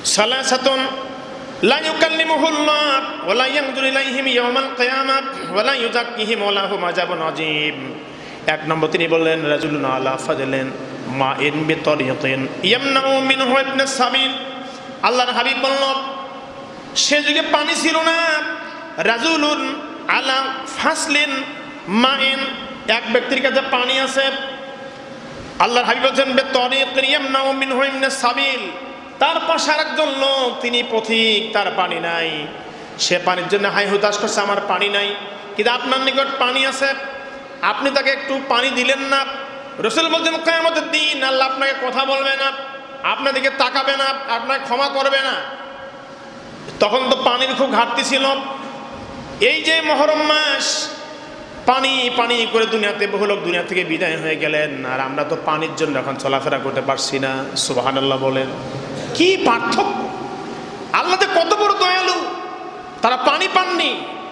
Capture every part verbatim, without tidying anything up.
সালাসাতুন লা ইউকাল্লিমুহুল্লাহ ওয়া লা ইয়ানজুরু ইলাইহিম ইয়াওমাল কিয়ামাহ ওয়া লা ইউযাক্কিহিম ওয়া লাহুম আযাবুন আযীম। এক নম্বর তিনি বললেন রাজুলুন আলা ফাদলিন মাইন বিতরিকিন ইয়ামনাউ মিনহু ইবনে সাবিল। আল্লাহর হাবিব বলল সে যুগে পানি ছিল না। রাজুলুন আলা ফাসলিন মাইন, এক ব্যক্তির কাছে পানি আছে। আল্লাহর হাবিব বলছেন বিতরিকিন ইয়ামনাউ মিনহু ইবনে সাবিল, তার পাশে আরেকজন লোক তিনি পথিক, তার পানি নাই। সে পানির জন্য হাই হুতাশ করছে আমার পানি নাই, কিন্তু আপনার নিকট পানি আছে, আপনি তাকে একটু পানি দিলেন না। রাসূল বলছেন কিয়ামতের দিন আল্লাহ আপনাকে কথা বলবে না, আপনার দিকে তাকাবে না, আপনাকে ক্ষমা করবে না। তখন তো পানির খুব ঘাটতি ছিল। এই যে মুহররম মাস, পানি পানি করে দুনিয়াতে বহু লোক দুনিয়া থেকে বিদায় হয়ে গেলেন, আর আমরা তো পানির জন্য এখন চলাফেরা করতে পারছি না। সুবহানাল্লাহ বলেন, কি পার্থক্য! আল্লাহ কত বড় দয়ালু, তারা পানি পাননি।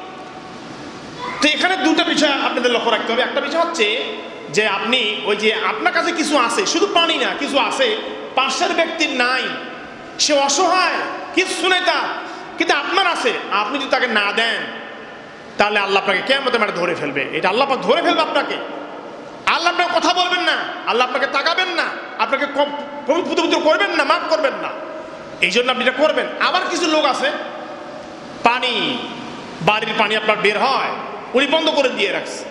তো এখানে দুটো বিষয় আপনাদের লক্ষ্য রাখতে হবে। একটা বিষয় হচ্ছে যে আপনি ওই যে আপনার কাছে কিছু আছে, শুধু পানি না, কিছু আছে পাশের ব্যক্তির নাই, সে অসহায়, কিছু নেই তার, কিন্তু আপনার আছে, আপনি যদি তাকে না দেন তাহলে আল্লাহ আপনাকে কিয়ামতের মাঠে ধরে ফেলবে। এটা আল্লাহ পাক ধরে ফেলবে আপনাকে। আল্লাহ আপনাকে কথা বলবেন না, আল্লাহ আপনাকে তাকাবেন না, আপনাকে পুত্র করবেন না, মাফ করবেন না। এই জন্য আপনি এটা করবেন। আবার কিছু লোক আছে পানি, বাড়ির পানি আপনার বের হয়, উনি বন্ধ করে দিয়ে রাখছে।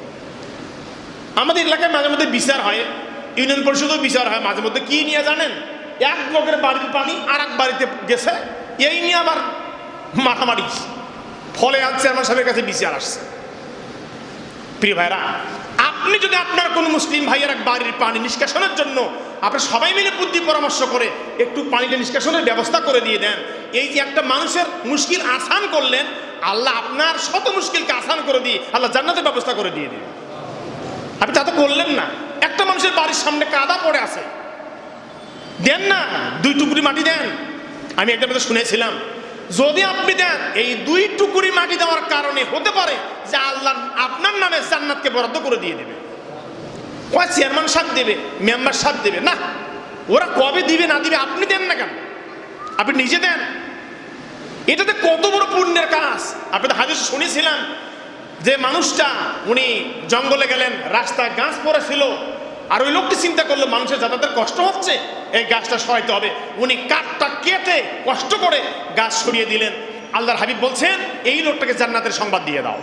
আমাদের এলাকায় মাঝে মধ্যে বিচার হয়, ইউনিয়ন পরিষদেও বিচার হয় মাঝে মধ্যে। কি নিয়ে জানেন? এক লোকের বাড়ির পানি আর এক বাড়িতে গেছে, এই নিয়ে আবার মারামারি, ফলে আজ চেয়ারম্যান সাহেবের কাছে বিচার আসছে। প্রিয় ভাইরা, আপনি যদি আপনার কোন মুসলিম ভাইয়ের এক বাড়ির পানি নিষ্কাশনের জন্য আপনি সবাই মিলে বুদ্ধি পরামর্শ করে একটু পানিটা নিষ্কাশনের ব্যবস্থা করে দিয়ে দেন, এই যে একটা মানুষের মুশকিল আসান করলেন, আল্লাহ আপনার শত মুশকিলকে আসান করে দিয়ে আল্লাহ জান্নাতের ব্যবস্থা করে দিয়ে দিন। আপনি তা তো করলেন না। একটা মানুষের বাড়ির সামনে কাদা পড়ে আছে, দেন না, দুই টুকরি মাটি দেন। আমি একটা কথা শুনেছিলাম, যদি আপনি দেন, এই দুই টুকরি মাটি দেওয়ার কারণে হতে পারে যে আল্লাহ আপনার নামে জান্নাতকে বরাদ্দ করে দিয়ে দেবে। ওই চেয়ারম্যান সাহেব দেবে, মেম্বার সাহেব দেবে না, ওরা কবে দিবে না দিবে আপনি দেন না কেন? আপনি নিজে দেন। এটাতে কত বড় পুণ্যের কাজ। আপনি তো হাদিসে শুনেছিলাম যে মানুষটা উনি জঙ্গলে গেলেন, রাস্তায় গাছ পড়েছিল, আর ওই লোকটি চিন্তা করলো মানুষের যাতায়াতের কষ্ট হচ্ছে, এই গাছটা সরাইতে হবে। উনি কাঠটা কেটে কষ্ট করে গাছ সরিয়ে দিলেন। আল্লাহর হাবিব বলছেন এই লোকটাকে জান্নাতের সংবাদ দিয়ে দাও।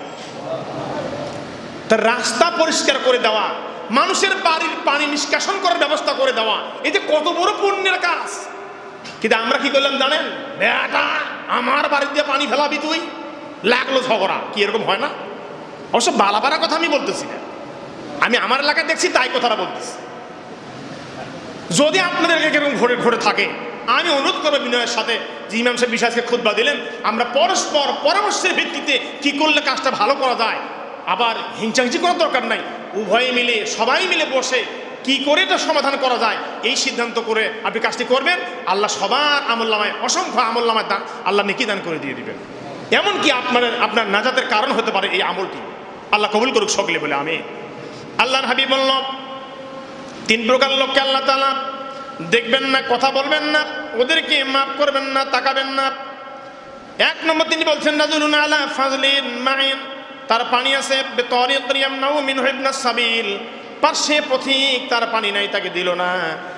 তার রাস্তা পরিষ্কার করে দেওয়া, মানুষের বাড়ির পানি নিষ্কাশন করার ব্যবস্থা করে দেওয়া, এই যে কত বড় পুণ্যের কাজ। কিন্তু আমরা কি করলাম জানেন? বেটা, আমার বাড়িতে দিয়ে পানি ফেলাবি তুই, লাগলো ঝগড়া। কি এরকম হয় না? অবশ্য বালাবারা কথা আমি বলতেছি না, আমি আমার এলাকায় দেখছি তাই কথাটা বলতেছি। যদি আপনাদের এরকম ঘরে ঘরে থাকে, আমি অনুরোধ করবো বিনয়ের সাথে যে ইমাম সাহেব বিশ্বাসকে খুতবা দিলেন, আমরা পরস্পর পরামর্শের ভিত্তিতে কি করলে কাজটা ভালো করা যায়। আবার হিংসাহিংসি করার দরকার নাই, উভয়ে মিলে সবাই মিলে বসে কি করে এটা সমাধান করা যায় এই সিদ্ধান্ত করে আপনি কাজটি করবেন। আল্লাহ সবার আমলনামায়, অসংখ্য আমলনামায় দান আল্লাহ নেকি দান করে দিয়ে দিবেন। এমনকি আপনার আপনার নাজাতের কারণ হতে পারে এই আমলটি। আল্লাহ কবুল করুক সকলে বলে আমি। আল্লাহর হাবিব বলল তিন প্রকার লোককে আল্লাহ তাআলা দেখবেন না, কথা বলবেন না, ওদেরকে মাফ করবেন না, তাকাবেন না। এক নম্বর তিনি বলছেন রাজুলুন আলা ফাজলিন মাইন, তার পানি আছে, বিতরিকিন ইয়ামনাউ মিনহু ইবনাস সাবিল, পাশে পথিক, তার পানি নাই, তাকে দিল না।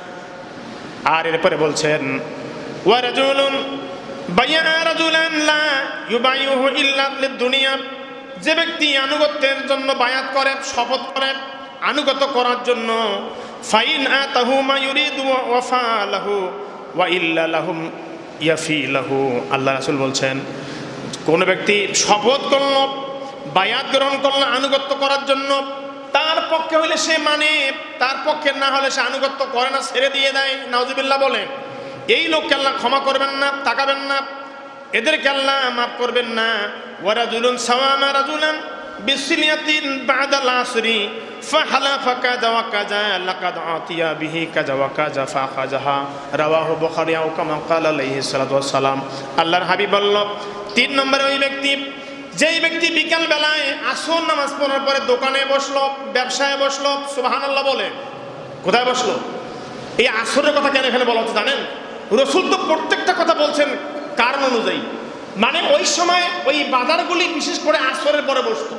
আর এরপরে বলছেন ওয়া রাজুলুন বায়া রাজুলান লা ইউবাইহু ইল্লা লিদ-দুনিয়া, যে ব্যক্তি আনুগত্যের জন্য বায়াত করে, শপথ করে আনুগত্য করার জন্য, ফাইন আতাহু মা ইউরিদু ওয়াফা লাহু ওয়া ইল্লা লাহুম ইয়াফি লাহু। আল্লাহ রাসূল বলছেন কোন ব্যক্তি শপথ করল, বায়াত গ্রহণ করল আনুগত্য করার জন্য, তার পক্ষে হইলে সে মানে, তার পক্ষে না হলে সে আনুগত্য করে না, ছেড়ে দিয়ে দেয়, নাউজুবিল্লাহ বলেন, এই লোককে আল্লাহ ক্ষমা করবেন না, তাকাবেন না, এদেরকে আল্লাহ মাফ করবেন না। ওয়া রাজুলুন সাওয়ামা রাজুলান বিসিলিয়াতিন বাদাল আসরি ফাহালাফা কাযা ওয়া কাযা লাকাদ আতিয়া বিহি কাযা ওয়া কাযা ফাখাযাহা, রাওয়াহু বুখারী ও কামা ক্বালা আলাইহি সাল্লাতু ওয়াস সালাম। আল্লাহর হাবিব বলল তিন নম্বরে ওই ব্যক্তি, যেই ব্যক্তি বিকাল বেলায় আসর নামাজ পড়ার পরে দোকানে বসলো, ব্যবসায় বসলো, সুবহানাল্লাহ বলে, কোথায় বসলো? এই আসরের কথা কেন এখানে বলা হচ্ছে জানেন? রসুল তো প্রত্যেকটা কথা বলছেন কারণ অনুযায়ী, মানে ওই সময় ওই বাজারগুলি বিশেষ করে আসরের পরে বসতো।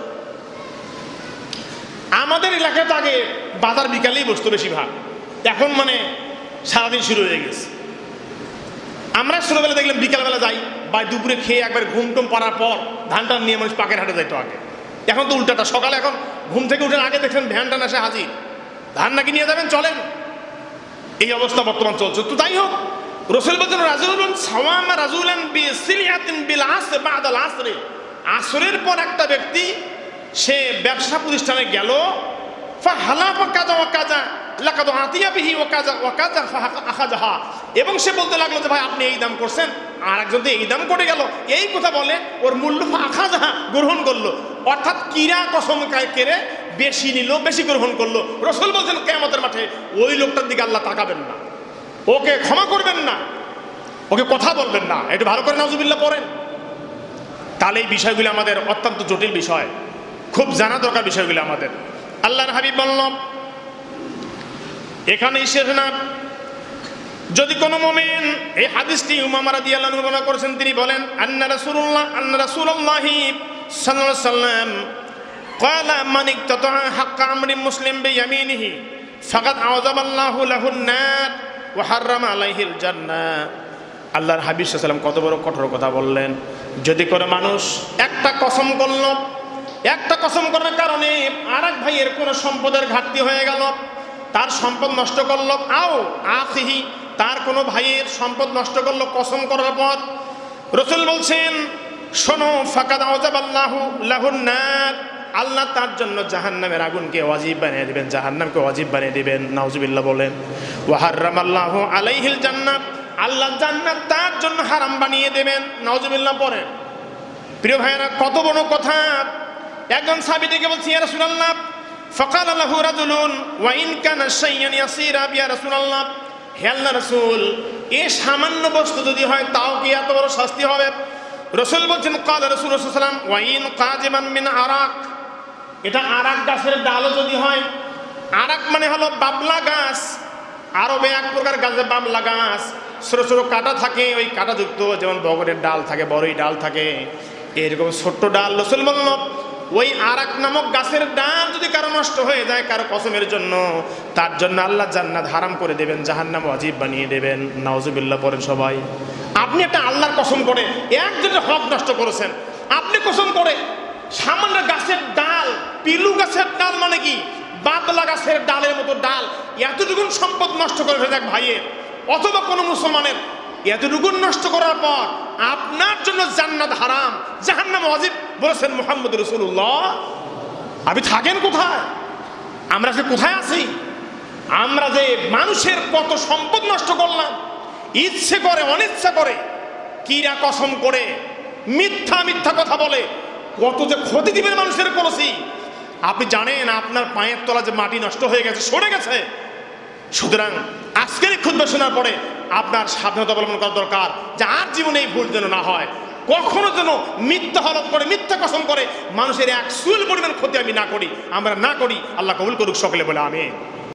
আমাদের এলাকায় তো আগে বাজার বিকালেই বসতো বেশিরভাগ, এখন মানে সারাদিন শুরু হয়ে গেছে। আমরা ছোটবেলা দেখলাম বিকালবেলা যাই বা দুপুরে খেয়ে একবার ঘুম টুম পড়ার পর ধান টান নিয়ে মানুষ পাকের হাটে যাইতো আগে। এখন তো উল্টাটা, সকালে এখন ঘুম থেকে উঠে আগে দেখেন ভ্যান টান আসে হাজির, ধান নাকি নিয়ে যাবেন চলেন, এই অবস্থা বর্তমান চলছে। তো তাই হোক, রসুল বলছেন রাজুলুন সাওয়ামা রাজুলান বিসিলিয়াতিন বিল আসর বাদাল আসরে, আসরের পর একটা ব্যক্তি সে ব্যবসা প্রতিষ্ঠানে গেল, ফাহালাফা কাজা ওয়া কাজা লাকাদ আতিয়া বিহি ওয়া কাজা ওয়া কাজা ফাআখাযাহা, এবং সে বলতে লাগলো যে ভাই আপনি এই দাম করছেন, আর একজন তো এই দাম করে গেল, এই কথা বলে ওর মূল্য ফাআখাযাহা গ্রহণ করলো, অর্থাৎ কিরা কসম কেড়ে বেশি নিল, বেশি গ্রহণ করলো। রসুল বলছেন কিয়ামতের মাঠে ওই লোকটার দিকে আল্লাহ তাকাবেন না, ওকে ক্ষমা করবেন না, ওকে কথা বলবেন না। একটু ভালো করে নাউজুবিল্লাহ পড়েন। তাহলে এই বিষয়গুলি আমাদের অত্যন্ত জটিল বিষয়, খুব জানা দরকার বিষয়গুলি আমাদের। আল্লাহর হাবিব বলল এখানেই শেষ না, যদি কোনো মুমিন, এই হাদিসটি উমামা রাদিয়াল্লাহু আনহু বর্ণনা করেছেন, তিনি বলেন আন্না রাসূলুল্লাহ আন্না রাসূলুল্লাহি সাল্লাল্লাহু আলাইহি ওয়াসাল্লাম ক্বালা মান ইক্তাতা হাক্কা আমরি মুসলিম বিয়ামিনিহি ফাকাদ আযাবাল্লাহু লাহুন নার ওয়া হাররামা আলাইহিল জান্নাহ। আল্লাহর হাবিব সাল্লাল্লাহু আলাইহি ওয়াসাল্লাম কত বড় কঠোর কথা বললেন। যদি করে মানুষ একটা কসম করল, একটা কসম করার কারণে আর এক ভাইয়ের কোনো সম্পদের ঘাটতি হয়ে গেল, তার সম্পদ নষ্ট করলো, আও আখিহি তার কোনো ভাইয়ের সম্পদ নষ্ট করলো কসম করার পর, রসুল বলছেন শোনো, ফাকাদ আযাবাল্লাহু লাহুন নার, আল্লাহ তার জন্য জাহান্নামের আগুনকে ওয়াজিব বানিয়ে দিবেন, জাহান্নামকে ওয়াজিব বানিয়ে দিবেন। নাউজুবিল্লাহ বলেন। ওয়া হাররামাল্লাহু আলাইহিল জান্নাহ, আল্লাহ জান্নাত তার জন্য হারাম বানিয়ে দেবেন। নাউজুবিল্লাহ পড়েন। প্রিয় ভাইয়েরা, কত বড় কথা। একজন সাহাবী ডেকে বলছে ইয়া রাসূলুল্লাহ, ফাকালা লাহু রাজুলুন ওয়া ইন কানা শাইয়ান ইয়াসীরা ইয়া রাসূলুল্লাহ, হে আল্লাহর রাসূল, এই সামান্য বস্তু যদি হয় তাও কি এত বড় শাস্তি হবে? রাসূল বলেন ক্বালা রাসূলুল্লাহ সাল্লাল্লাহু আলাইহি ওয়াসাল্লাম ওয়া ইন কাজিমান মিন আরাক, এটা আরাক গাছের ডালও যদি হয়, আরাক মানে হলো বাবলা গাছ, আরবে এক প্রকার গাছে বাবলা গাছ, ছোট ছোট কাঁটা থাকে, ওই কাঁটাযুক্ত, যেমন বগরের ডাল থাকে, বড়ই ডাল থাকে, এরকম ছোট্ট ডাল। রাসূল বলল ওই আরাক নামক গাছের ডাল যদি কারো নষ্ট হয়ে যায় কারো কসমের জন্য, তার জন্য আল্লাহ জান্নাত হারাম করে দেবেন, জাহান্নাম ওয়াজিব বানিয়ে দেবেন। নাউজুবিল্লাহ পড়েন সবাই। আপনি একটা আল্লাহর কসম করে একজনের হক নষ্ট করেছেন, আপনি কসম করে সামান্য গাছের ডাল, পিলু গাছের ডাল মানে কি বাদলা গাছের ডালের মতো ডাল, এতটুকুন সম্পদ নষ্ট করে ফেলে এক ভাইয়ের অথবা কোনো মুসলমানের, এতটুকুন নষ্ট করার পর আপনার জন্য জান্নাত হারাম, জাহান্নাম ওয়াজিব বলেছেন মুহাম্মদ রাসূলুল্লাহ। আপনি থাকেন কোথায়? আমরা যে কোথায় আছি? আমরা যে মানুষের কত সম্পদ নষ্ট করলাম, ইচ্ছে করে অনিচ্ছা করে, কিরা কসম করে, মিথ্যা মিথ্যা কথা বলে কত যে ক্ষতি দিবেন মানুষের করেছি। আপনি জানেন আপনার পায়ের তলা যে মাটি নষ্ট হয়ে গেছে, সরে গেছে। সুতরাং আজকের খুতবা শোনার পরে আপনার সাবধানতা অবলম্বন করা দরকার যে আর জীবনে এই ভুল যেন না হয়, কখনো যেন মিথ্যা হলফ করে, মিথ্যা কসম করে মানুষের এক চুল পরিমাণ ক্ষতি আমি না করি, আমরা না করি। আল্লাহ কবুল করুক সকলে বলে আমিন।